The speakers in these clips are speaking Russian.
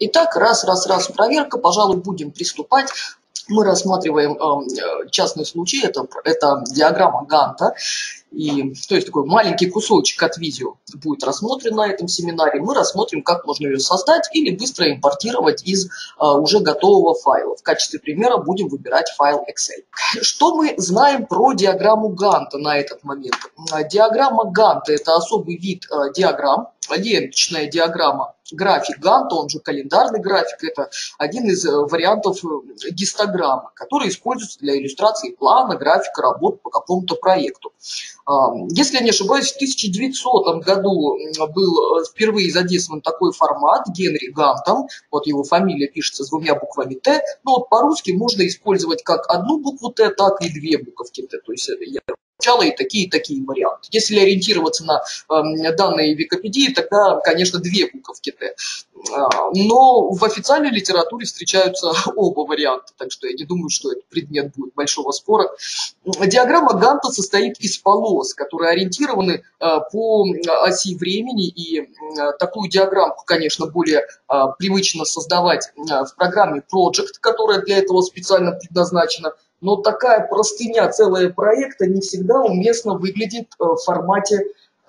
Итак, раз, проверка, пожалуй, будем приступать. Мы рассматриваем частный случай, это диаграмма Ганта, то есть такой маленький кусочек от видео будет рассмотрен на этом семинаре. Мы рассмотрим, как можно ее создать или быстро импортировать из уже готового файла. В качестве примера будем выбирать файл Excel. Что мы знаем про диаграмму Ганта на этот момент? Диаграмма Ганта – это особый вид диаграмм, ленточная диаграмма. График Ганта, он же календарный график, это один из вариантов гистограммы, который используется для иллюстрации плана, графика работ по какому-то проекту. Если я не ошибаюсь, в 1900 году был впервые задействован такой формат Генри Гантом, вот его фамилия пишется с двумя буквами Т, но вот по-русски можно использовать как одну букву Т, так и две буковки Т, то есть я и такие варианты. Если ориентироваться на данные Википедии, тогда, конечно, две буковки Т. Но в официальной литературе встречаются оба варианта, так что я не думаю, что это предмет будет большого спора. Диаграмма Ганта состоит из полос, которые ориентированы по оси времени, и такую диаграмму, конечно, более привычно создавать в программе Project, которая для этого специально предназначена. Но такая простыня целого проекта не всегда уместно выглядит в формате,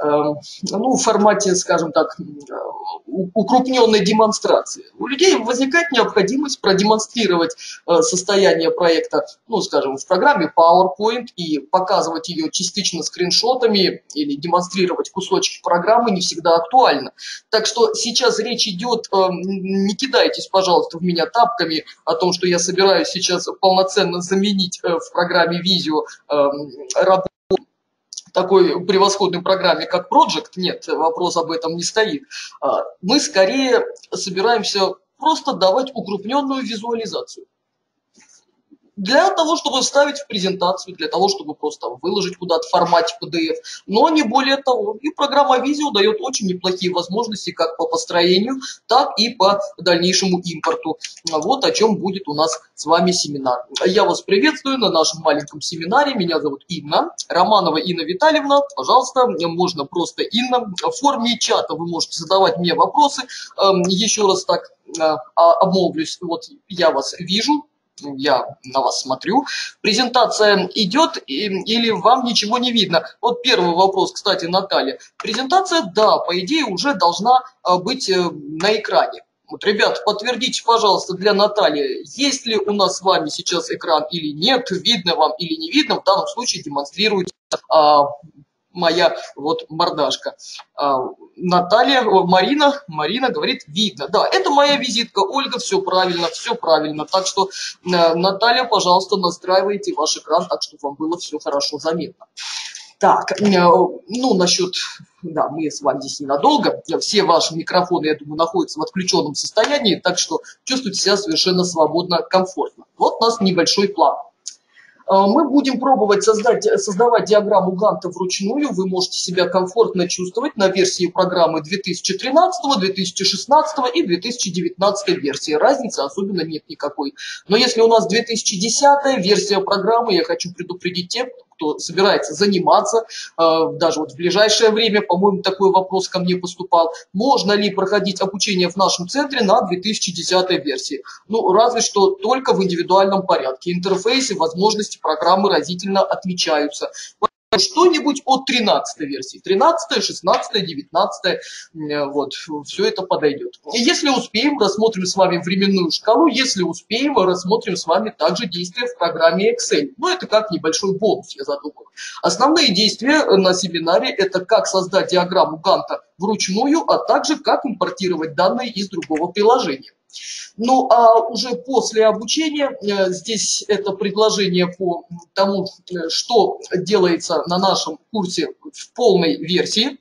скажем так, укрупненной демонстрации. У людей возникает необходимость продемонстрировать состояние проекта, скажем, в программе PowerPoint и показывать ее частично скриншотами или демонстрировать кусочки программы не всегда актуально. Так что сейчас речь идет, не кидайтесь, пожалуйста, в меня тапками о том, что я собираюсь сейчас полноценно заменить в программе Visio работу такой превосходной программе, как Project. Нет, вопрос об этом не стоит. Мы скорее собираемся просто давать укрупненную визуализацию. Для того, чтобы вставить в презентацию, для того, чтобы просто выложить куда-то в формате PDF, но не более того. И программа Visio дает очень неплохие возможности как по построению, так и по дальнейшему импорту. Вот о чем будет у нас с вами семинар. Я вас приветствую на нашем маленьком семинаре. Меня зовут Инна, Романова Инна Витальевна. Пожалуйста, можно просто Инна. В форме чата вы можете задавать мне вопросы. Еще раз так обмолвлюсь, вот я вас вижу. Я на вас смотрю. Презентация идет или вам ничего не видно? Вот первый вопрос, кстати, Наталья. Презентация, да, по идее уже должна быть на экране. Вот, ребят, подтвердите, пожалуйста, для Натальи, есть ли у нас с вами сейчас экран или нет, видно вам или не видно. В данном случае демонстрируйте моя вот мордашка. Наталья, Марина говорит, видно. Да, это моя визитка. Ольга, все правильно, все правильно. Так что, Наталья, пожалуйста, настраивайте ваш экран так, чтобы вам было все хорошо заметно. Так, насчет, да, мы с вами здесь ненадолго. Все ваши микрофоны, я думаю, находятся в отключенном состоянии, так что чувствуйте себя совершенно свободно, комфортно. Вот у нас небольшой план. Мы будем пробовать создавать диаграмму Ганта вручную. Вы можете себя комфортно чувствовать на версии программы 2013, 2016 и 2019 версии. Разницы особенно нет никакой. Но если у нас 2010 версия программы, я хочу предупредить тех, кто собирается заниматься, даже вот в ближайшее время, по-моему, такой вопрос ко мне поступал, можно ли проходить обучение в нашем центре на 2010 версии. Разве что только в индивидуальном порядке. Интерфейсы, возможности программы разительно отличаются. Что-нибудь от 13 версии. 13, 16, 19, вот, все это подойдет. И если успеем, рассмотрим с вами временную шкалу. Если успеем, рассмотрим с вами также действия в программе Excel. Это как небольшой бонус, я задумал. Основные действия на семинаре – это как создать диаграмму Ганта вручную, а также как импортировать данные из другого приложения. А уже после обучения, здесь это предложение по тому, что делается на нашем курсе в полной версии.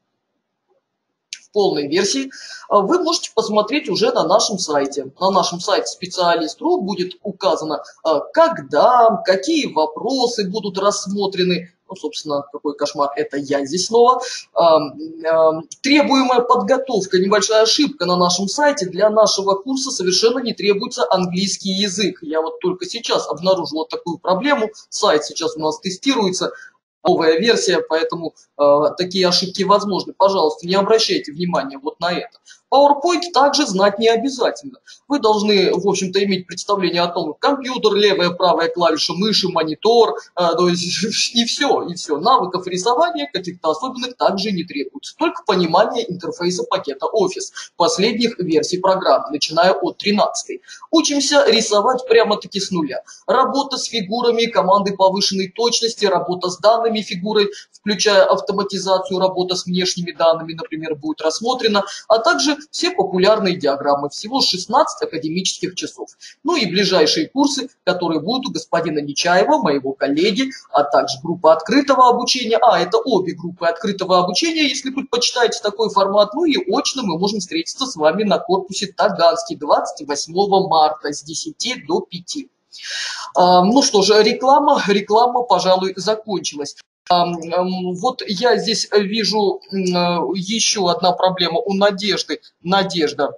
Вы можете посмотреть уже на нашем сайте. На нашем сайте специалист.ру будет указано, когда, какие вопросы будут рассмотрены. Собственно, какой кошмар, это я здесь снова. Требуемая подготовка, небольшая ошибка на нашем сайте. Для нашего курса совершенно не требуется английский язык. Я вот только сейчас обнаружил вот такую проблему. Сайт сейчас у нас тестируется. Новая версия, поэтому такие ошибки возможны. Пожалуйста, не обращайте внимания вот на это. PowerPoint также знать не обязательно. Вы должны, в общем-то, иметь представление о том, компьютер, левая, правая клавиша мыши, монитор, то есть и все, и все. Навыков рисования каких-то особенных также не требуется. Только понимание интерфейса пакета Office последних версий программы, начиная от 13. Учимся рисовать прямо-таки с нуля. Работа с фигурами, команды повышенной точности, работа с данными фигурой, включая автоматизацию, работа с внешними данными, например, будет рассмотрена, а также все популярные диаграммы, всего 16 академических часов. Ну и ближайшие курсы, которые будут у господина Нечаева, моего коллеги, а также группа открытого обучения. Это обе группы открытого обучения, если предпочитаете такой формат. Ну и очно мы можем встретиться с вами на корпусе Таганский 28 марта с 10 до 5. Ну что же, реклама, пожалуй, закончилась. Вот я здесь вижу еще одна проблема у Надежды. Надежда.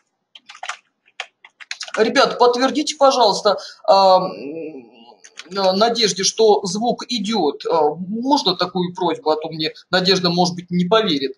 Ребят, подтвердите, пожалуйста, Надежде, что звук идет. Можно такую просьбу, а то мне Надежда, может быть, не поверит.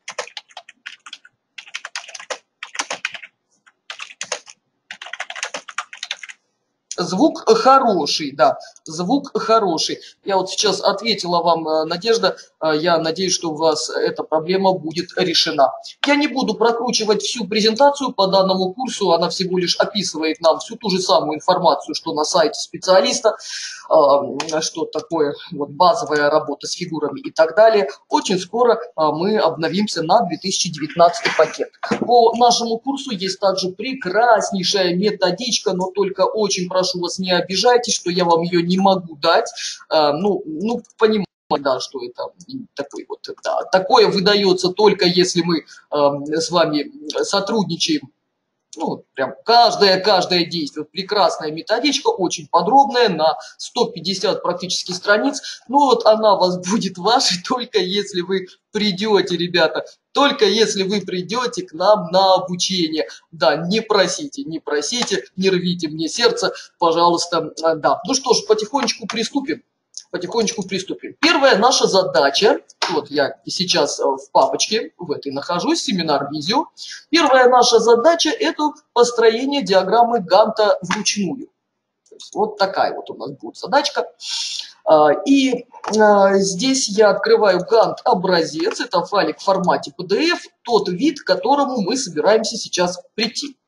Звук хороший, да, звук хороший. Я вот сейчас ответила вам, Надежда, я надеюсь, что у вас эта проблема будет решена. Я не буду прокручивать всю презентацию по данному курсу, она всего лишь описывает нам всю ту же самую информацию, что на сайте специалиста, что такое вот базовая работа с фигурами и так далее. Очень скоро мы обновимся на 2019 пакет. По нашему курсу есть также прекраснейшая методичка, но только очень прошу вас, не обижайтесь, что я вам ее не могу дать. Ну, понимаете, да, что это такой вот, да, такое выдается только если мы с вами сотрудничаем. Ну, прям каждое действие. Прекрасная методичка, очень подробная, на 150 практически страниц. Ну вот она вас будет вашей только если вы придете, ребята. Только если вы придете к нам на обучение. Да, не просите, не рвите мне сердце, пожалуйста, да. Ну что ж, потихонечку приступим. Первая наша задача, вот я сейчас в папочке, в этой нахожусь, семинар видео. Первая наша задача – это построение диаграммы Ганта вручную. То есть вот такая вот у нас будет задачка. И здесь я открываю Gantt образец, это файлик в формате PDF, тот вид, к которому мы собираемся сейчас прийти.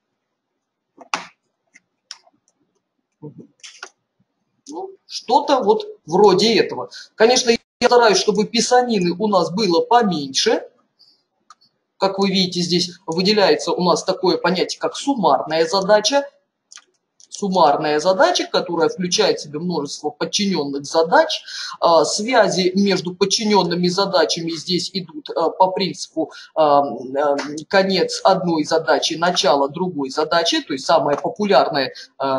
Ну, что-то вот вроде этого. Конечно, я стараюсь, чтобы писанины у нас было поменьше. Как вы видите, здесь выделяется у нас такое понятие, как суммарная задача. Суммарная задача, которая включает в себя множество подчиненных задач. Связи между подчиненными задачами здесь идут по принципу конец одной задачи, начало другой задачи, то есть самые популярные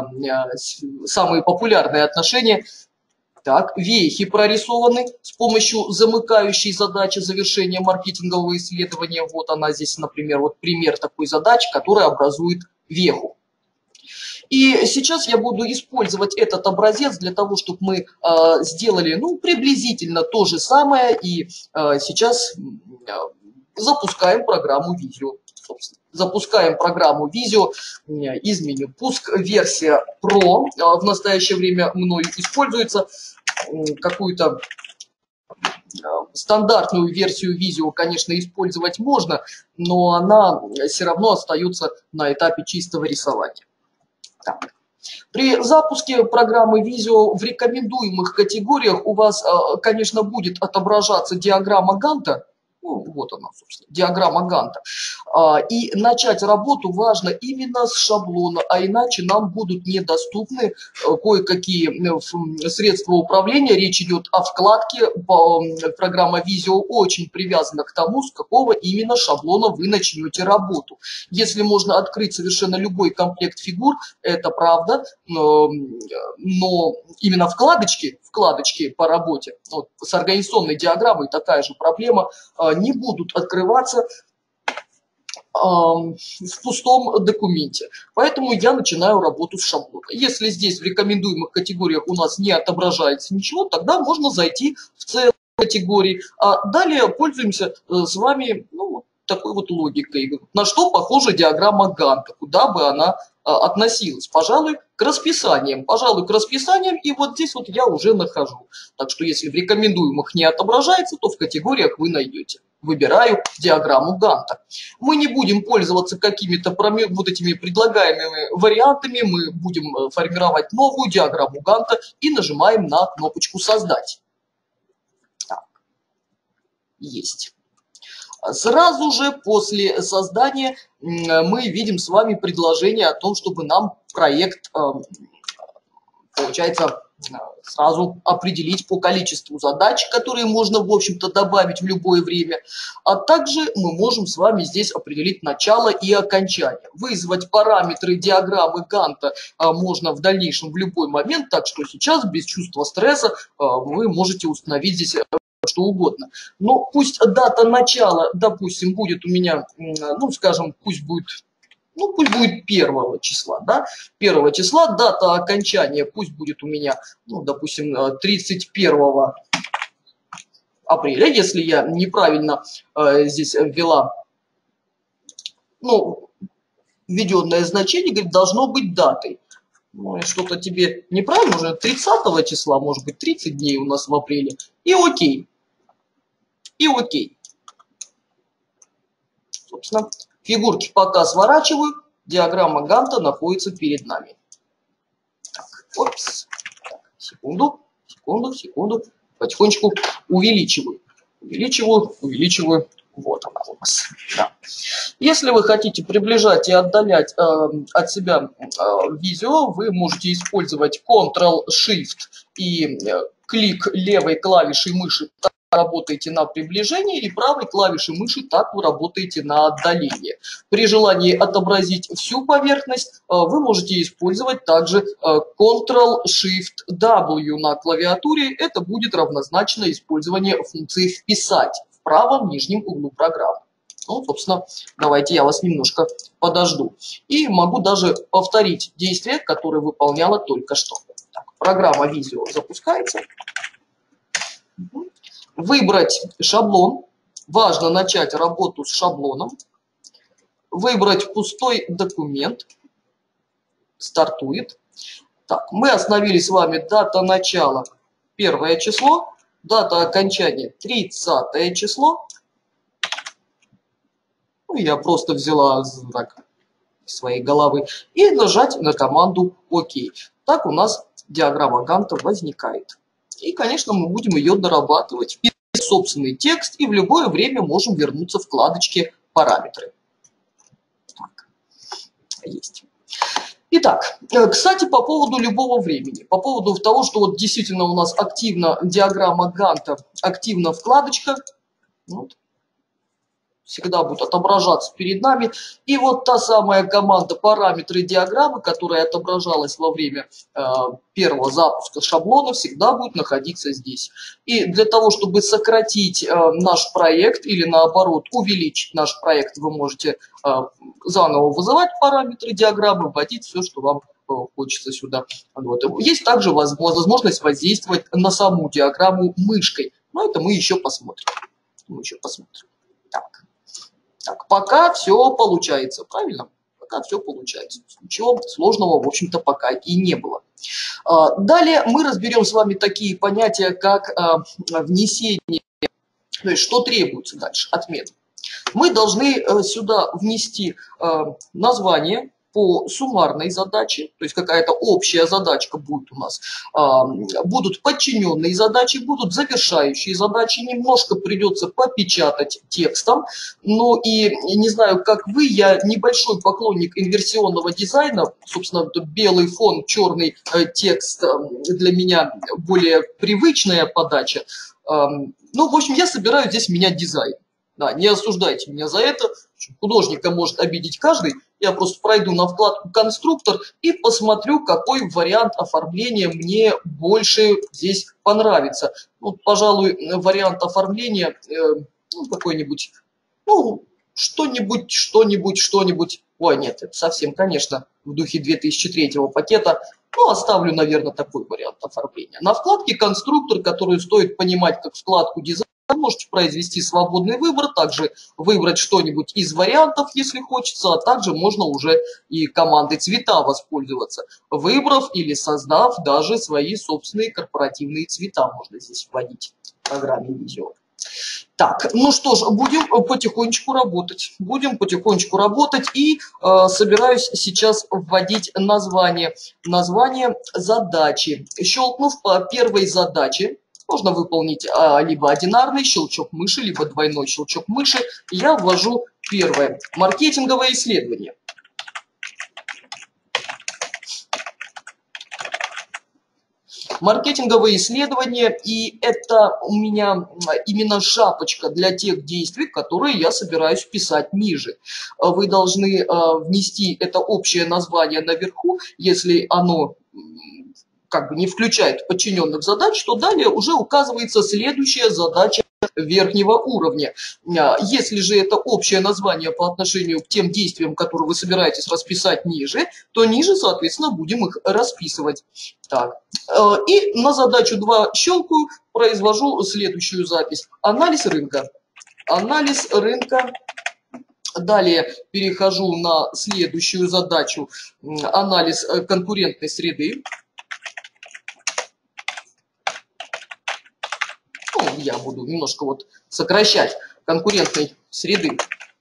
отношения. Так, вехи прорисованы с помощью замыкающей задачи завершения маркетингового исследования. Вот она здесь, например, вот пример такой задачи, которая образует веху. И сейчас я буду использовать этот образец для того, чтобы мы сделали, ну, приблизительно то же самое. И сейчас запускаем программу видео. Собственно. Запускаем программу видео из меню. Пуск версия Pro в настоящее время мною используется. Какую-то стандартную версию видео, конечно, использовать можно, но она все равно остается на этапе чистого рисования. Так. При запуске программы видео в рекомендуемых категориях у вас, конечно, будет отображаться диаграмма Ганта. Ну, вот она, собственно, диаграмма Ганта. И начать работу важно именно с шаблона, а иначе нам будут недоступны кое-какие средства управления. Речь идет о вкладке. Программа видео очень привязана к тому, с какого именно шаблона вы начнете работу. Если можно открыть совершенно любой комплект фигур, это правда, но именно вкладочки по работе, вот, с организационной диаграммой такая же проблема, не будут открываться в пустом документе. Поэтому я начинаю работу с шаблона. Если здесь в рекомендуемых категориях у нас не отображается ничего, тогда можно зайти в целые категории. А далее пользуемся с вами такой вот логикой. На что похожа диаграмма Ганта, куда бы она относилась? Пожалуй, к расписаниям. Пожалуй, к расписаниям, и вот здесь вот я уже нахожу. Так что если в рекомендуемых не отображается, то в категориях вы найдете. Выбираю диаграмму Ганта. Мы не будем пользоваться какими-то вот этими предлагаемыми вариантами, мы будем формировать новую диаграмму Ганта и нажимаем на кнопочку «Создать». Так, есть. Сразу же после создания мы видим с вами предложение о том, чтобы нам проект, получается, сразу определить по количеству задач, которые можно, в общем-то, добавить в любое время. А также мы можем с вами здесь определить начало и окончание. Вызвать параметры диаграммы Ганта можно в дальнейшем в любой момент, так что сейчас без чувства стресса вы можете установить здесь что угодно. Но пусть дата начала, допустим, будет у меня, ну, скажем, пусть будет 1 числа, да, 1 числа, дата окончания пусть будет у меня, ну, допустим, 31 апреля, если я неправильно здесь ввела, ну, введенное значение, говорит, должно быть датой. Ну, что-то тебе неправильно, уже 30 числа, может быть, 30 дней у нас в апреле, и окей. И окей. Собственно, фигурки пока сворачиваю, диаграмма Ганта находится перед нами. Так, опс. Так, секунду. Потихонечку увеличиваю. Увеличиваю. Вот она у нас. Да. Если вы хотите приближать и отдалять от себя видео, вы можете использовать Ctrl-Shift и клик левой клавишей мыши. Работаете на приближение, и правой клавишей мыши так вы работаете на отдалении. При желании отобразить всю поверхность вы можете использовать также Ctrl-Shift-W на клавиатуре. Это будет равнозначно использованию функции «Вписать» в правом нижнем углу программы. Ну, собственно, давайте я вас немножко подожду. И могу даже повторить действие, которое выполняла только что. Так, программа видео запускается. Выбрать шаблон. Важно начать работу с шаблоном. Выбрать пустой документ. Стартует. Так, мы остановились с вами. Дата начала 1 число. Дата окончания 30 число. Ну, я просто взяла так, своей головы. И нажать на команду ОК. Так у нас диаграмма Ганта возникает. И, конечно, мы будем ее дорабатывать. Вписать собственный текст и в любое время можем вернуться в вкладочке «Параметры». Так, есть. Итак, кстати, по поводу любого времени. По поводу того, что вот действительно у нас активно диаграмма Ганта, активно вкладочка. Вот. Всегда будет отображаться перед нами. И вот та самая команда «Параметры диаграммы», которая отображалась во время первого запуска шаблона, всегда будет находиться здесь. И для того, чтобы сократить наш проект или наоборот увеличить наш проект, вы можете заново вызывать параметры диаграммы, вводить все, что вам хочется сюда. Вот. Есть также возможность воздействовать на саму диаграмму мышкой. Но это мы еще посмотрим. Так, пока все получается, правильно? Пока все получается. Ничего сложного, в общем-то, пока и не было. Далее мы разберем с вами такие понятия, как внесение, то есть что требуется дальше, отметки. Мы должны сюда внести название по суммарной задаче, то есть какая-то общая задачка будет у нас. Будут подчиненные задачи, будут завершающие задачи, немножко придется попечатать текстом. Ну и не знаю, как вы, я небольшой поклонник инверсионного дизайна, собственно, белый фон, черный текст для меня более привычная подача. Ну, в общем, я собираюсь здесь менять дизайн. Да, не осуждайте меня за это. Художника может обидеть каждый. Я просто пройду на вкладку «Конструктор» и посмотрю, какой вариант оформления мне больше здесь понравится. Ну, пожалуй, вариант оформления какой-нибудь, ну, что-нибудь. Ой, нет, это совсем, конечно, в духе 2003 пакета. Ну, оставлю, наверное, такой вариант оформления. На вкладке «Конструктор», которую стоит понимать как вкладку «Дизайн», можете произвести свободный выбор, также выбрать что-нибудь из вариантов, если хочется, а также можно уже и командой цвета воспользоваться, выбрав или создав даже свои собственные корпоративные цвета, можно здесь вводить в программе Visio. Так, ну что ж, будем потихонечку работать. Будем потихонечку работать и собираюсь сейчас вводить название задачи. Щелкнув по первой задаче, можно выполнить либо одинарный щелчок мыши, либо двойной щелчок мыши. Я ввожу первое. Маркетинговое исследование. Маркетинговые исследования, и это у меня именно шапочка для тех действий, которые я собираюсь писать ниже. Вы должны внести это общее название наверху, если оно как бы не включает подчиненных задач, то далее уже указывается следующая задача верхнего уровня. Если же это общее название по отношению к тем действиям, которые вы собираетесь расписать ниже, то ниже, соответственно, будем их расписывать. Так. И на задачу 2 щелкаю, произвожу следующую запись. Анализ рынка. Анализ рынка. Далее перехожу на следующую задачу. Анализ конкурентной среды. Я буду немножко вот сокращать конкурентной среды.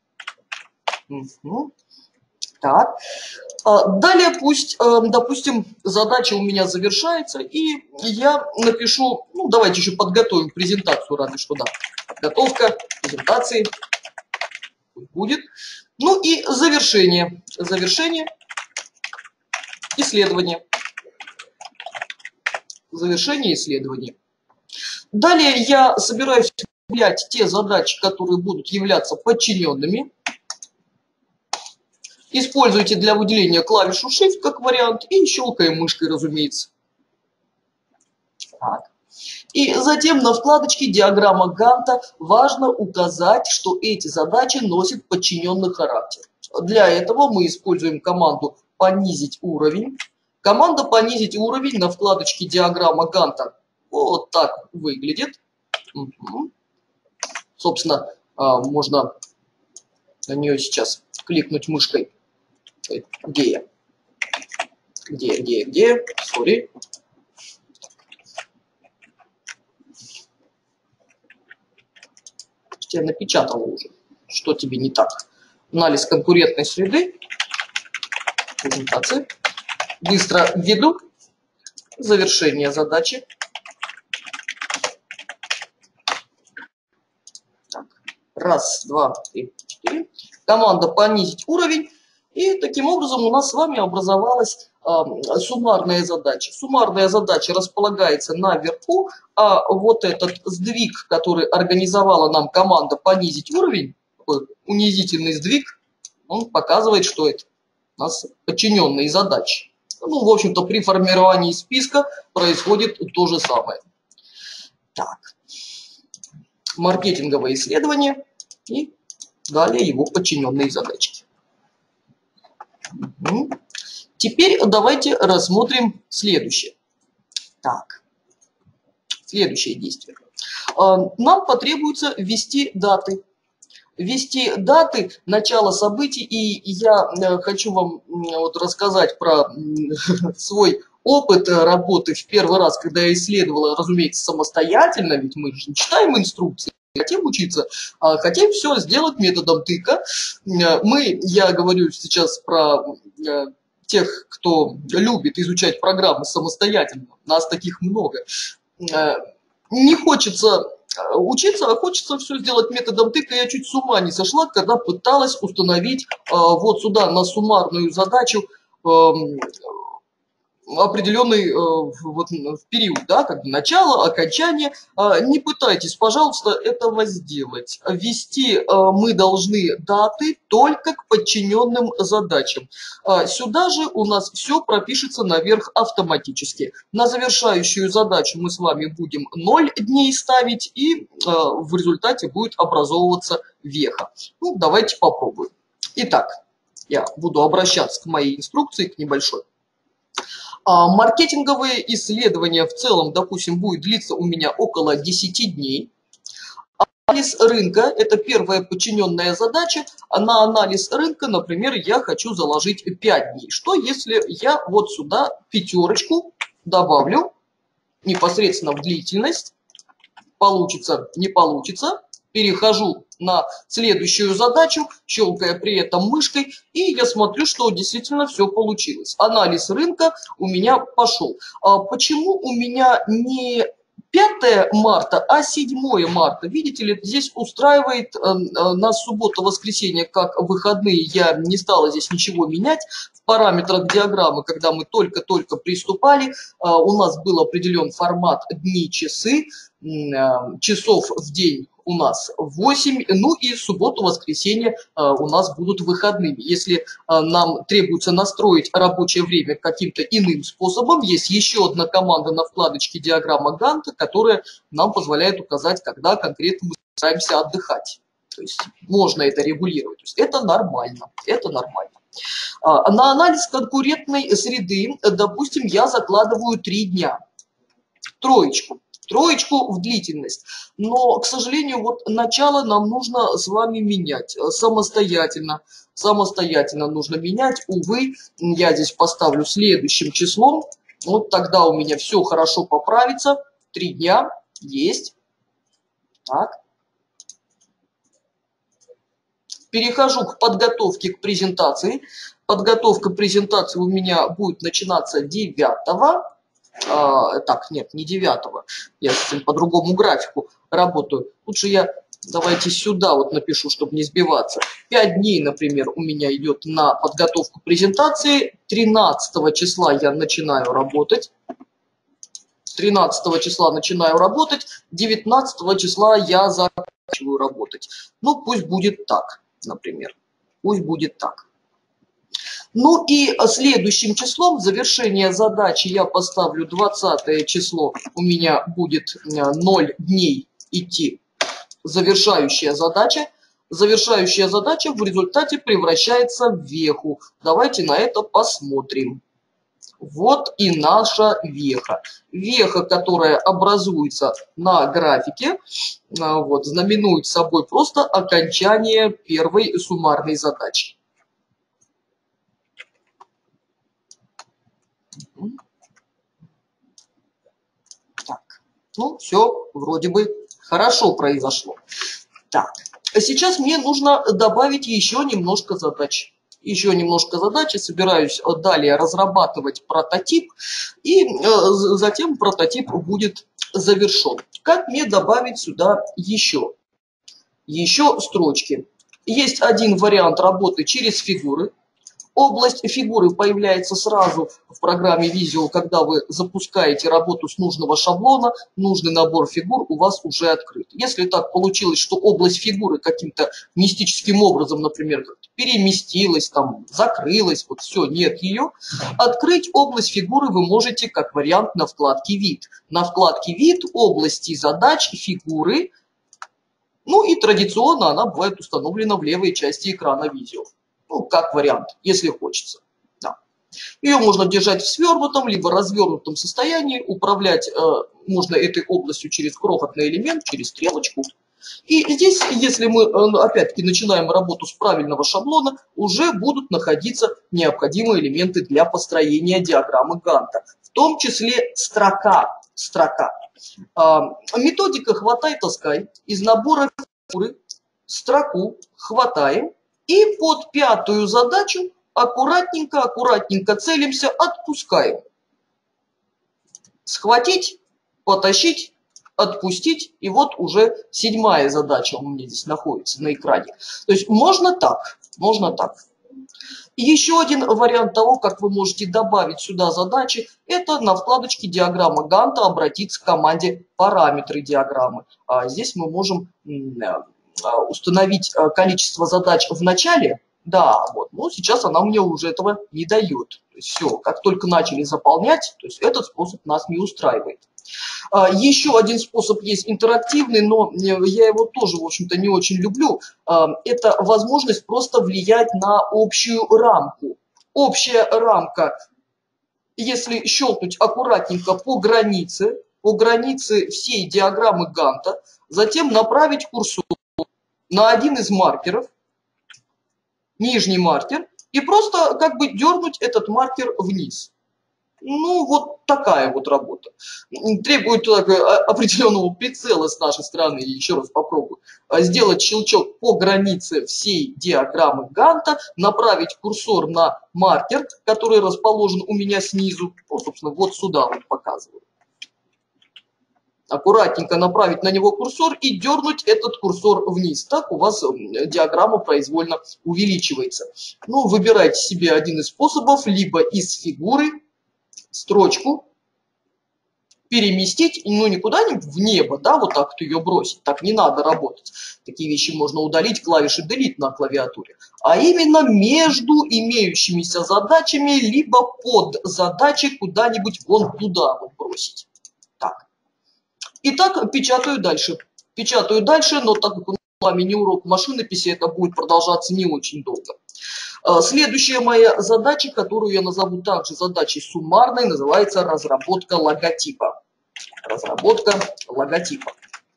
Так. Далее пусть, допустим, задача у меня завершается, и я напишу, ну давайте еще подготовим презентацию, разве что, да. Подготовка презентации будет. Ну и завершение. Завершение исследования. Завершение исследования. Далее я собираюсь выявлять те задачи, которые будут являться подчиненными. Используйте для выделения клавишу Shift как вариант и щелкаем мышкой, разумеется. Так. И затем на вкладочке «Диаграмма Ганта» важно указать, что эти задачи носят подчиненный характер. Для этого мы используем команду «Понизить уровень». Команда «Понизить уровень» на вкладочке «Диаграмма Ганта» вот так выглядит. Собственно, можно на нее сейчас кликнуть мышкой. Где я? Где? Сори. Я напечатал уже. Что тебе не так? Анализ конкурентной среды. Презентация. Быстро введу. Завершение задачи. Так. Раз, два, три, четыре. Команда «Понизить уровень». И таким образом у нас с вами образовалась суммарная задача. Суммарная задача располагается наверху, а вот этот сдвиг, который организовала нам команда «Понизить уровень», такой унизительный сдвиг, он показывает, что это у нас подчиненные задачи. Ну, в общем-то, при формировании списка происходит то же самое. Так. Маркетинговое исследование и далее его подчиненные задачки. Теперь давайте рассмотрим следующее. Так, следующее действие. Нам потребуется ввести даты. Ввести даты начала событий, и я хочу вам вот рассказать про свой опыт работы в первый раз, когда я исследовала, разумеется, самостоятельно, ведь мы же не читаем инструкции. Хотим учиться, хотим все сделать методом тыка. Я говорю сейчас про тех, кто любит изучать программы самостоятельно. Нас таких много. Не хочется учиться, а хочется все сделать методом тыка. Я чуть с ума не сошла, когда пыталась установить вот сюда на суммарную задачу определенный вот, период, да, как бы начало, окончание. Не пытайтесь, пожалуйста, этого сделать. Ввести мы должны даты только к подчиненным задачам. Сюда же у нас все пропишется наверх автоматически. На завершающую задачу мы с вами будем 0 дней ставить, и в результате будет образовываться веха. Ну, давайте попробуем. Итак, я буду обращаться к моей инструкции, к небольшой. Маркетинговые исследования в целом, допустим, будет длиться у меня около 10 дней. Анализ рынка – это первая подчиненная задача. А на анализ рынка, например, я хочу заложить 5 дней. Что если я вот сюда пятерочку добавлю непосредственно в длительность? Получится, не получится. Перехожу на следующую задачу, щелкая при этом мышкой, и я смотрю, что действительно все получилось. Анализ рынка у меня пошел. Почему у меня не 5 марта, а 7 марта? Видите ли, здесь устраивает нас суббота-воскресенье как выходные. Я не стала здесь ничего менять. В параметрах диаграммы, когда мы только-только приступали, у нас был определен формат дни-часы, часов в день у нас 8, ну и субботу-воскресенье у нас будут выходными. Если нам требуется настроить рабочее время каким-то иным способом, есть еще одна команда на вкладочке диаграмма Ганта, которая нам позволяет указать, когда конкретно мы собираемся отдыхать. То есть можно это регулировать. То есть это нормально, это нормально. На анализ конкурентной среды, допустим, я закладываю 3 дня. Троечку в длительность. Но, к сожалению, вот начало нам нужно с вами менять самостоятельно. Самостоятельно нужно менять. Увы, я здесь поставлю следующим числом. Вот тогда у меня все хорошо поправится. 3 дня есть. Так. Перехожу к подготовке к презентации. Подготовка презентации у меня будет начинаться 9-го. Так, нет, не 9-го. Я по другому графику работаю. Лучше я, давайте сюда вот напишу, чтобы не сбиваться. 5 дней, например, у меня идет на подготовку презентации. 13 числа я начинаю работать. 13 числа начинаю работать. 19 числа я заканчиваю работать. Ну, пусть будет так, например. Пусть будет так. Ну и следующим числом завершения задачи я поставлю 20 число. У меня будет 0 дней идти завершающая задача. Завершающая задача в результате превращается в веху. Давайте на это посмотрим. Вот и наша веха. Веха, которая образуется на графике, вот, знаменует собой просто окончание первой суммарной задачи. Так, ну все вроде бы хорошо произошло. Так, сейчас мне нужно добавить еще немножко задач. Еще немножко задач. Собираюсь далее разрабатывать прототип. И затем прототип будет завершен. Как мне добавить сюда еще? Еще строчки. Есть один вариант работы через фигуры. Область фигуры появляется сразу в программе Visual, когда вы запускаете работу с нужного шаблона, нужный набор фигур у вас уже открыт. Если так получилось, что область фигуры каким-то мистическим образом, например, переместилась, там, закрылась, вот все, нет ее, открыть область фигуры вы можете как вариант на вкладке «Вид». На вкладке «Вид» области задач фигуры, ну и традиционно она бывает установлена в левой части экрана Visual. Ну, как вариант, если хочется. Да. Ее можно держать в свернутом, либо развернутом состоянии. Управлять можно этой областью через крохотный элемент, через стрелочку. И здесь, если мы, опять-таки, начинаем работу с правильного шаблона, уже будут находиться необходимые элементы для построения диаграммы Ганта. В том числе строка. Методика «Хватай-таскай». Из набора фигуры строку хватаем. И под 5-ю задачу аккуратненько целимся, отпускаем. Схватить, потащить, отпустить. И вот уже 7-я задача у меня здесь находится на экране. То есть можно так, можно так. И еще один вариант того, как вы можете добавить сюда задачи, это на вкладочке диаграмма Ганта обратиться к команде параметры диаграммы. Здесь мы можем установить количество задач в начале, да, вот, но сейчас она мне уже этого не дает. То есть все, как только начали заполнять, то есть этот способ нас не устраивает. Еще один способ есть интерактивный, но я его тоже, в общем-то, не очень люблю. Это возможность просто влиять на общую рамку. Общая рамка, если щелкнуть аккуратненько по границе всей диаграммы Ганта, затем направить курсор на один из маркеров, нижний маркер, и просто как бы дернуть этот маркер вниз. Ну, вот такая вот работа. Требует определенного прицела с нашей стороны. Еще раз попробую. Сделать щелчок по границе всей диаграммы Ганта, направить курсор на маркер, который расположен у меня снизу. Ну, собственно, вот сюда вот показываю. Аккуратненько направить на него курсор и дернуть этот курсор вниз. Так у вас диаграмма произвольно увеличивается. Ну, выбирайте себе один из способов, либо из фигуры строчку переместить, ну не куда-нибудь в небо, да, вот так вот ее бросить, так не надо работать. Такие вещи можно удалить клавишей Delete на клавиатуре, а именно между имеющимися задачами, либо под задачи куда-нибудь вон туда вот бросить. Так. Итак, печатаю дальше. Печатаю дальше, но так как у нас мини-урок машинописи, это будет продолжаться не очень долго. Следующая моя задача, которую я назову также задачей суммарной, называется разработка логотипа. Разработка логотипа.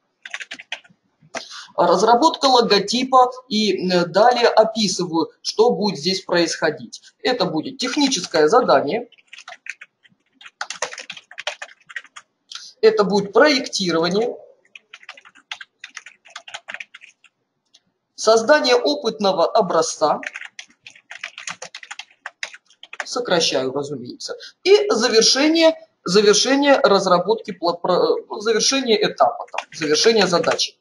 Разработка логотипа, и далее описываю, что будет здесь происходить. Это будет техническое задание. Это будет проектирование. Создание опытного образца. Сокращаю, разумеется. И завершение разработки, завершение этапа, завершение задачи.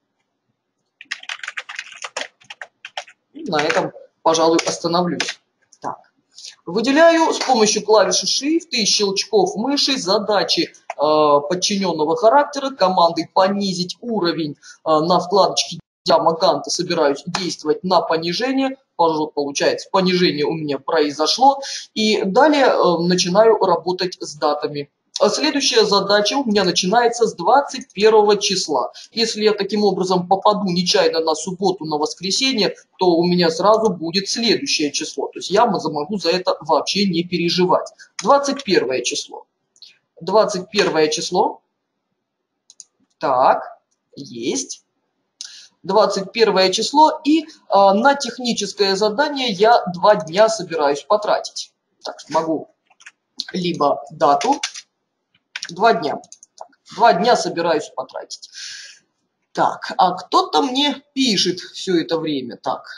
На этом, пожалуй, остановлюсь. Так. Выделяю с помощью клавиши Shift и щелчков мыши задачи подчиненного характера, командой понизить уровень на вкладочке диаграмма Ганта собираюсь действовать на понижение. Получается, понижение у меня произошло. И далее начинаю работать с датами. Следующая задача у меня начинается с 21 числа. Если я таким образом попаду нечаянно на субботу, на воскресенье, то у меня сразу будет следующее число. То есть я могу за это вообще не переживать. 21 число. 21 число. Так, есть. 21 число, и на техническое задание я 2 дня собираюсь потратить. Так, могу либо дату, 2 дня. Так, 2 дня собираюсь потратить. Так, а кто-то мне пишет все это время. Так,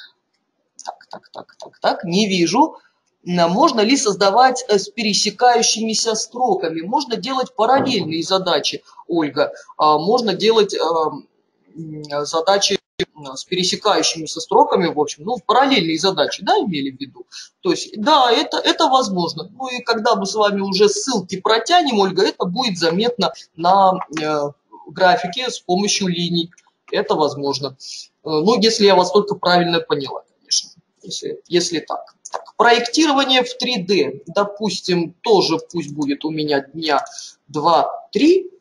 не вижу. Можно ли создавать с пересекающимися строками? Можно делать параллельные задачи, Ольга. Можно делать задачи с пересекающимися строками, в общем, ну, параллельные задачи, да, имели в виду. То есть, да, это возможно. Ну, и когда мы с вами уже ссылки протянем, Ольга, это будет заметно на графике с помощью линий. Это возможно. Ну, если я вас только правильно поняла, конечно, если так. Проектирование в 3D, допустим, тоже пусть будет у меня дня 2-3.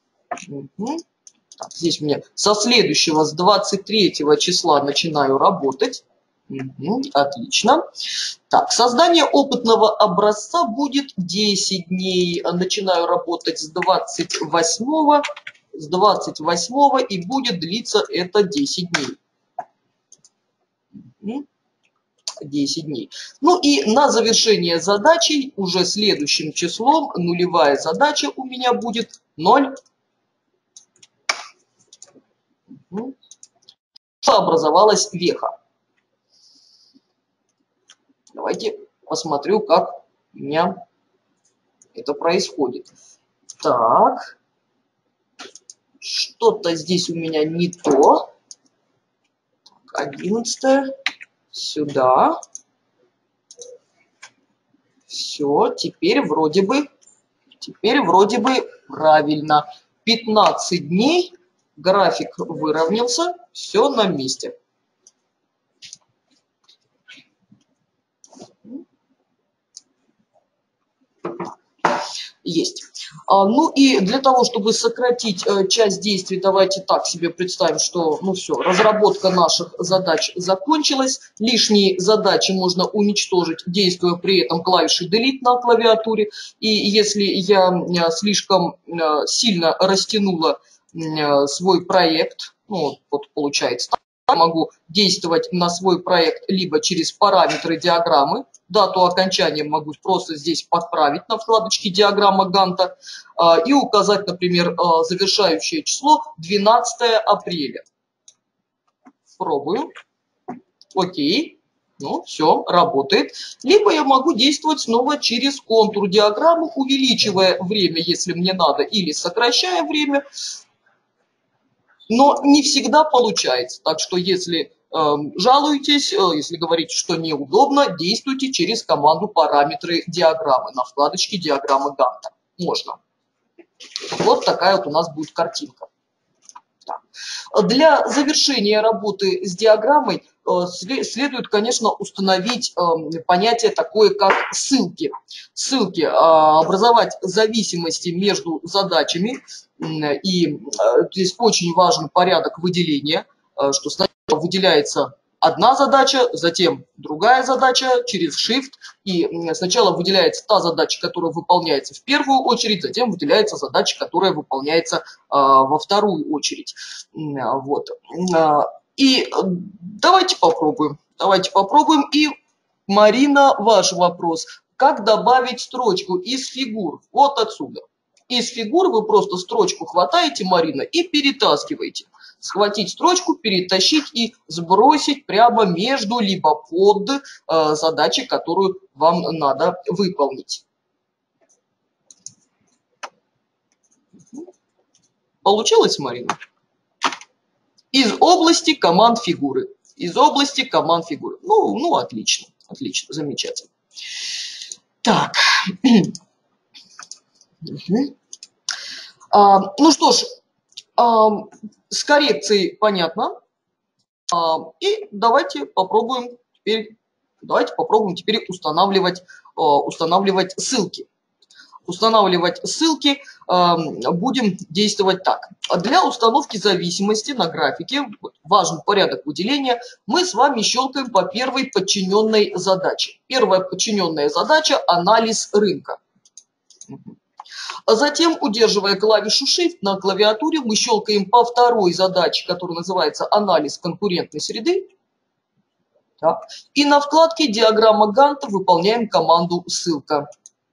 Так, здесь у меня со следующего, с 23 числа начинаю работать. Отлично. Так, создание опытного образца будет 10 дней. Начинаю работать с 28 и будет длиться это 10 дней. 10 дней. Ну и на завершение задачи уже следующим числом нулевая задача у меня будет 0. Образовалась веха. Давайте посмотрю, как у меня это происходит. Так, что-то здесь у меня не то. 11 сюда. Все, теперь вроде бы правильно. 15 дней. График выровнялся, все на месте. Есть. Ну и для того, чтобы сократить часть действий, давайте так себе представим, что, ну все, разработка наших задач закончилась. Лишние задачи можно уничтожить, действуя при этом клавишей Delete на клавиатуре. И если я слишком сильно растянула свой проект. Ну, вот получается, я могу действовать на свой проект либо через параметры диаграммы. Дату окончания могу просто здесь подправить на вкладочке диаграмма Ганта и указать, например, завершающее число 12 апреля. Пробую. Окей. Ну, все, работает. Либо я могу действовать снова через контур диаграммы, увеличивая время, если мне надо, или сокращая время. Но не всегда получается. Так что если жалуетесь, если говорите, что неудобно, действуйте через команду параметры диаграммы на вкладочке диаграммы Ганта. Можно. Вот такая вот у нас будет картинка. Для завершения работы с диаграммой следует, конечно, установить понятие такое, как ссылки. Ссылки, образовать зависимости между задачами. И здесь очень важен порядок выделения, что сначала выделяется одна задача, затем другая задача через Shift. И сначала выделяется та задача, которая выполняется в первую очередь, затем выделяется задача, которая выполняется во вторую очередь. Вот. И давайте попробуем. Давайте попробуем. И, Марина, ваш вопрос. Как добавить строчку из фигур? Вот отсюда. Из фигур вы просто строчку хватаете, Марина, и перетаскиваете. Схватить строчку, перетащить и сбросить прямо между, либо под задачей, которую вам надо выполнить. Получилось, Марина? Из области команд фигуры. Из области команд фигуры. Ну, отлично. Отлично, замечательно. Так. Ну что ж, с коррекцией понятно. И давайте попробуем теперь устанавливать ссылки. Устанавливать ссылки будем действовать так. Для установки зависимости на графике, важен порядок выделения, мы с вами щелкаем по первой подчиненной задаче. Первая подчиненная задача – анализ рынка. Затем, удерживая клавишу Shift на клавиатуре, мы щелкаем по второй задаче, которая называется анализ конкурентной среды. Так. И на вкладке диаграмма Ганта выполняем команду ссылка.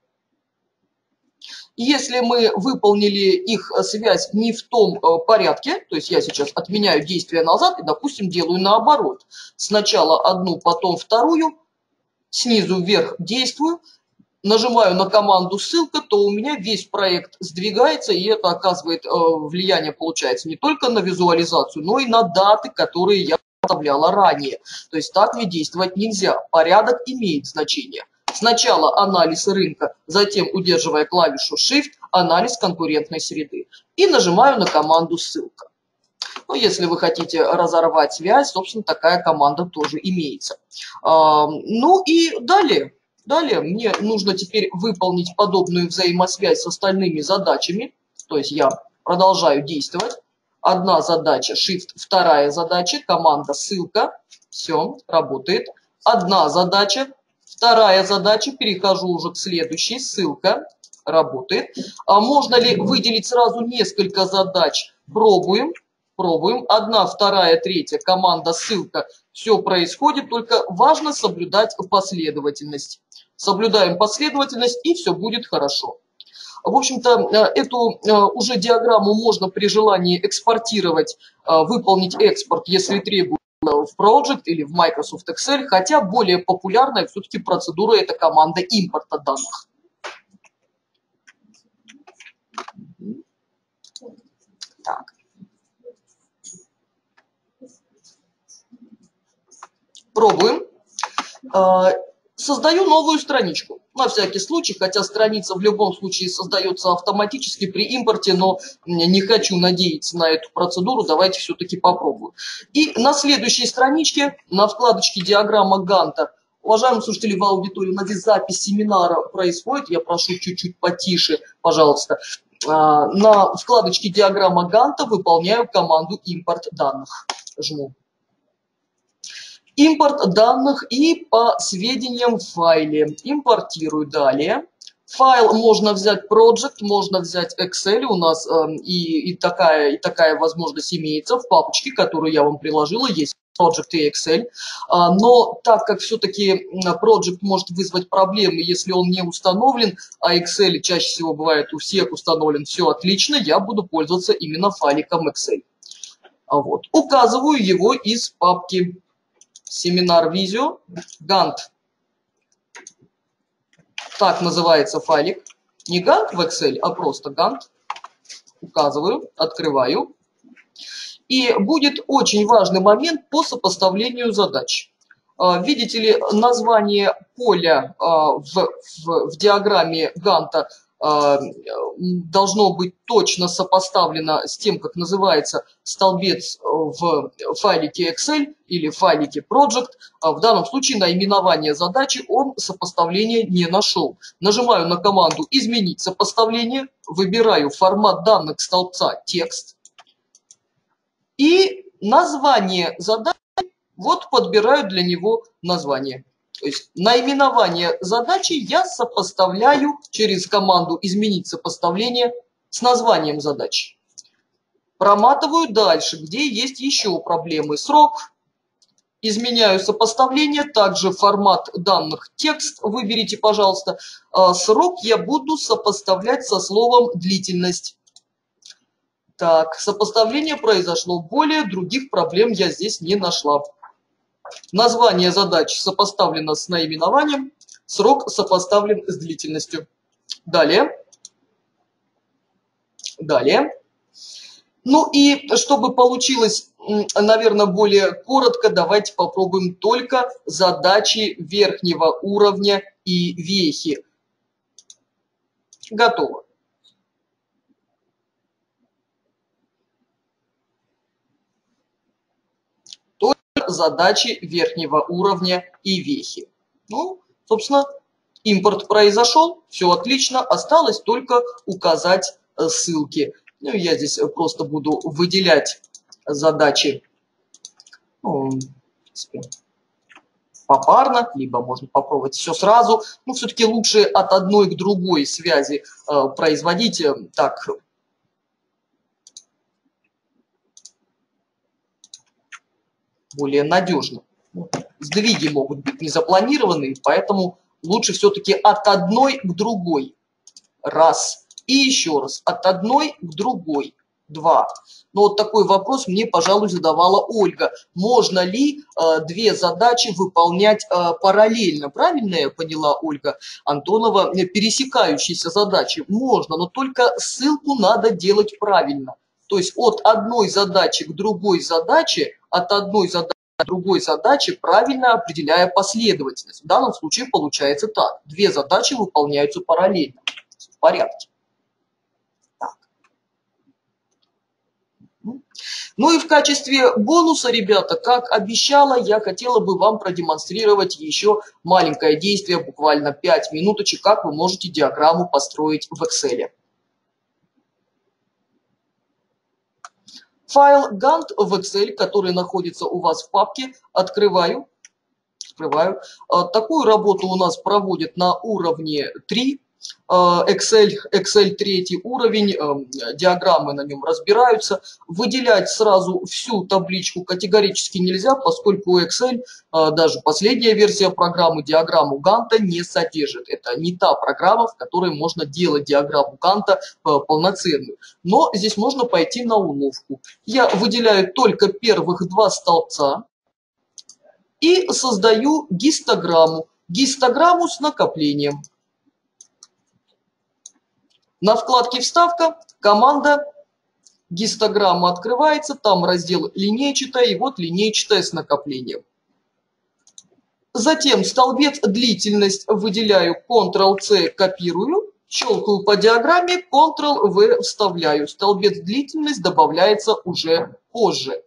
Если мы выполнили их связь не в том порядке, то есть я сейчас отменяю действие назад и, допустим, делаю наоборот. Сначала одну, потом вторую, снизу вверх действую, нажимаю на команду ссылка, то у меня весь проект сдвигается, и это оказывает влияние, получается, не только на визуализацию, но и на даты, которые я оставляла ранее. То есть так мне действовать нельзя. Порядок имеет значение. Сначала анализ рынка, затем, удерживая клавишу Shift, анализ конкурентной среды. И нажимаю на команду ссылка. Ну, если вы хотите разорвать связь, собственно, такая команда тоже имеется. Ну и далее. Далее мне нужно теперь выполнить подобную взаимосвязь с остальными задачами. То есть я продолжаю действовать. Одна задача Shift, вторая задача, команда ссылка. Все, работает. Одна задача, вторая задача, перехожу уже к следующей, ссылка. Работает. А можно ли выделить сразу несколько задач? Пробуем. Пробуем. Одна, вторая, третья, команда ссылка. Все происходит, только важно соблюдать последовательность. Соблюдаем последовательность, и все будет хорошо. В общем-то, эту уже диаграмму можно при желании экспортировать, выполнить экспорт, если требуется, в Project или в Microsoft Excel, хотя более популярная все-таки процедура – это команда импорта данных. Так. Пробуем. Создаю новую страничку. На всякий случай, хотя страница в любом случае создается автоматически при импорте, но не хочу надеяться на эту процедуру, давайте все-таки попробуем. И на следующей страничке, на вкладочке диаграмма Ганта, уважаемые слушатели в аудитории, у нас здесь запись семинара происходит, я прошу чуть-чуть потише, пожалуйста. На вкладочке диаграмма Ганта выполняю команду импорт данных. Жму. Импорт данных и по сведениям в файле. Импортирую далее. Файл можно взять Project, можно взять Excel. У нас и такая возможность имеется в папочке, которую я вам приложила. Есть Project и Excel. Но так как все-таки Project может вызвать проблемы, если он не установлен, а Excel чаще всего бывает у всех установлен, все отлично, я буду пользоваться именно файликом Excel. Вот. Указываю его из папки Seminar Visio, Gantt. Так называется файлик. Не Gantt в Excel, а просто Gantt. Указываю, открываю. И будет очень важный момент по сопоставлению задач. Видите ли, название поля в диаграмме Ганта должно быть точно сопоставлено с тем, как называется столбец в файлике Excel или файлике Project. В данном случае наименование задачи он сопоставления не нашел. Нажимаю на команду «Изменить сопоставление», выбираю формат данных столбца «Текст» и название задачи, вот подбираю для него название. То есть наименование задачи я сопоставляю через команду «Изменить сопоставление» с названием задачи. Проматываю дальше, где есть еще проблемы. Срок. Изменяю сопоставление. Также формат данных текст выберите, пожалуйста. Срок я буду сопоставлять со словом «длительность». Так, сопоставление произошло. Более других проблем я здесь не нашла. Название задачи сопоставлено с наименованием, срок сопоставлен с длительностью. Далее. Ну и чтобы получилось, наверное, более коротко, давайте попробуем только задачи верхнего уровня и вехи. Готово. Задачи верхнего уровня и вехи. Ну, собственно, импорт произошел, все отлично, осталось только указать ссылки. Ну, я здесь просто буду выделять задачи попарно, либо можно попробовать все сразу. Но все-таки лучше от одной к другой связи производить так. Более надежно. Сдвиги могут быть незапланированные, поэтому лучше все-таки от одной к другой. Раз. И еще раз. От одной к другой. Два. Но вот такой вопрос мне, пожалуй, задавала Ольга. Можно ли две задачи выполнять параллельно? Правильно я поняла, Ольга Антонова? Пересекающиеся задачи можно, но только ссылку надо делать правильно. То есть от одной задачи к другой задаче, от одной задачи к другой задаче, правильно определяя последовательность. В данном случае получается так. Две задачи выполняются параллельно. В порядке. Так. Ну и в качестве бонуса, ребята, как обещала, я хотела бы вам продемонстрировать еще маленькое действие, буквально 5 минуточек, как вы можете диаграмму построить в Excel. Файл Gantt в Excel, который находится у вас в папке, открываю. Такую работу у нас проводят на уровне 3. Excel 3 уровень, диаграммы на нем разбираются. Выделять сразу всю табличку категорически нельзя, поскольку Excel, даже последняя версия программы, диаграмму Ганта не содержит. Это не та программа, в которой можно делать диаграмму Ганта полноценную. Но здесь можно пойти на уловку. Я выделяю только первых два столбца и создаю гистограмму. Гистограмму с накоплением. На вкладке «Вставка» команда гистограмма открывается, там раздел «Линейчатая», и вот линейчатая с накоплением. Затем столбец «Длительность» выделяю, Ctrl-C копирую, щелкаю по диаграмме, Ctrl-V вставляю. Столбец «Длительность» добавляется уже позже.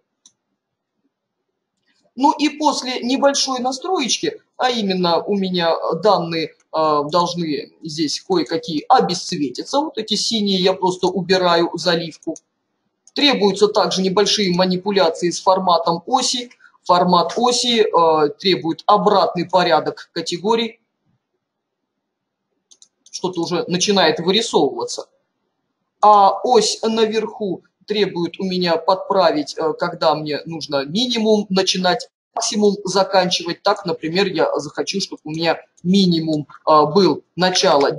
Ну и после небольшой настроечки, а именно у меня данные должны здесь кое-какие обесцветиться. Вот эти синие я просто убираю заливку. Требуются также небольшие манипуляции с форматом оси. Формат оси требует обратный порядок категорий, что-то уже начинает вырисовываться. А ось наверху требует у меня подправить, когда мне нужно минимум начинать, максимум заканчивать. Так, например, я захочу, чтобы у меня минимум был начало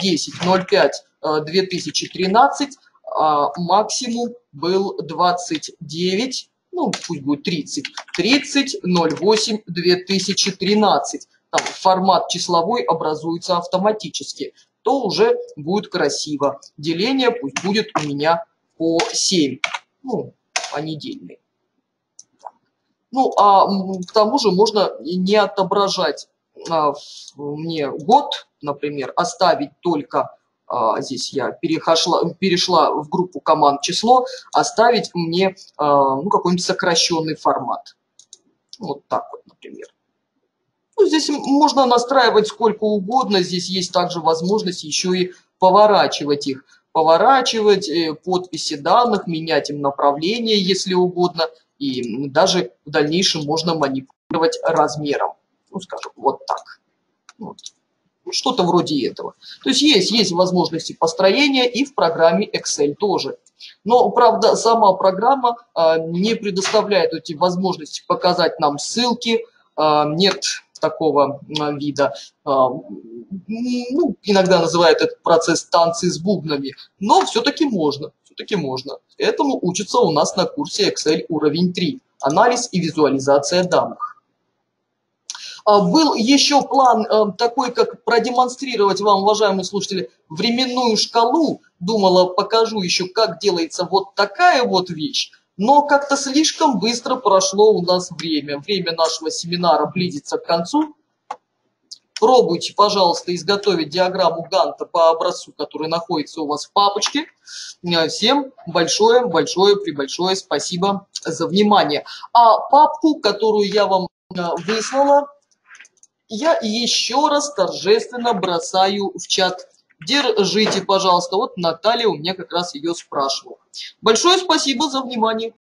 10.05.2013, а максимум был 29, ну пусть будет 30.08.2013. Там формат числовой образуется автоматически, то уже будет красиво. Деление пусть будет у меня по 7, ну, понедельный. Ну, а к тому же можно не отображать мне год, например, оставить только, здесь я перешла в группу команд число, оставить мне ну, какой-нибудь сокращенный формат. Вот так вот, например. Ну, здесь можно настраивать сколько угодно, здесь есть также возможность еще и поворачивать их. Поворачивать подписи данных, менять им направление, если угодно. И даже в дальнейшем можно манипулировать размером. Ну, скажем, вот так. Вот. Ну, что-то вроде этого. То есть есть возможности построения и в программе Excel тоже. Но, правда, сама программа не предоставляет эти возможности показать нам ссылки. Нет такого вида. Ну, иногда называют этот процесс танцы с бубнами. Но все-таки можно. Все-таки можно. Этому учатся у нас на курсе Excel уровень 3. Анализ и визуализация данных. Был еще план такой, как продемонстрировать вам, уважаемые слушатели, временную шкалу. Думала, покажу еще, как делается вот такая вот вещь. Но как-то слишком быстро прошло у нас время. Время нашего семинара близится к концу. Пробуйте, пожалуйста, изготовить диаграмму Ганта по образцу, который находится у вас в папочке. Всем большое спасибо за внимание. А папку, которую я вам выслала, я еще раз торжественно бросаю в чат. Держите, пожалуйста. Вот Наталья у меня как раз ее спрашивала. Большое спасибо за внимание.